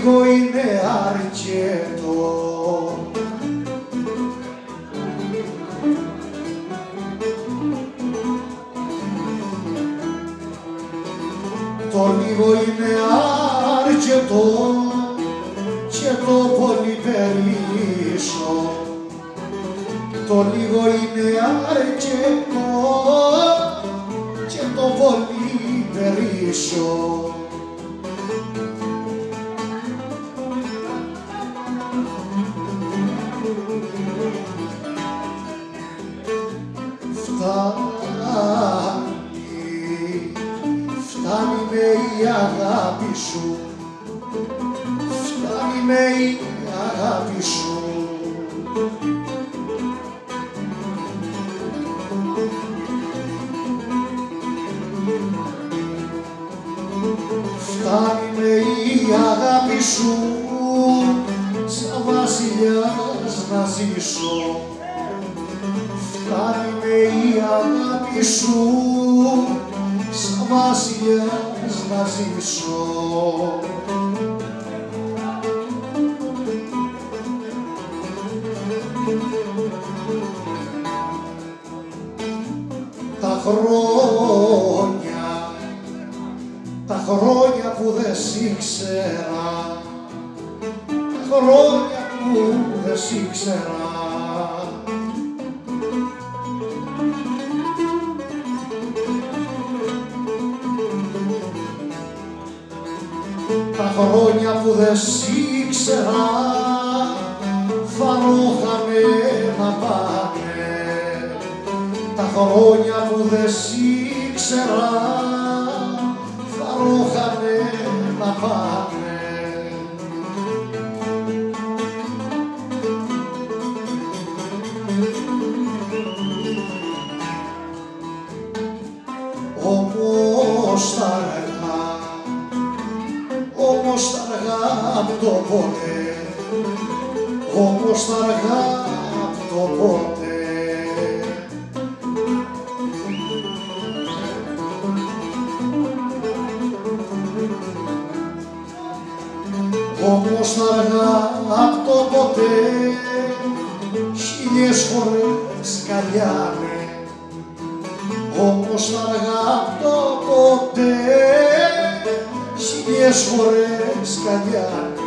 λίγο είναι αρκετό. Το λίγο είναι αρκετό και το πολύ περίσω. Το λίγο είναι αρκετό και το πολύ περίσω. Φτάνει με η αγάπη σου, φτάνει με η αγάπη σου. Φτάνει με η αγάπη σου, σαν βασιλιάς να ζήσω. Φτάνει με η αγάπη σου, σαν βασιλιάς να ζήσω. Τα χρόνια που δεν σ' ήξερα, τα χρόνια που δεν σ' ήξερα, τα χρόνια που δεν σ' ήξερα, φανούχαμε να πάνε. Τα χρόνια που δεν σ' ήξερα, φανούχαμε να πάνε. Όμως τα αργά απ' το ποτέ, όμως τα αργά απ' το ποτέ. Όμως τα αργά απ' το ποτέ, χίλιες φορές καλιάνε. Όμως τα αργά απ' το ποτέ, χίλιες φορές καλιάνε.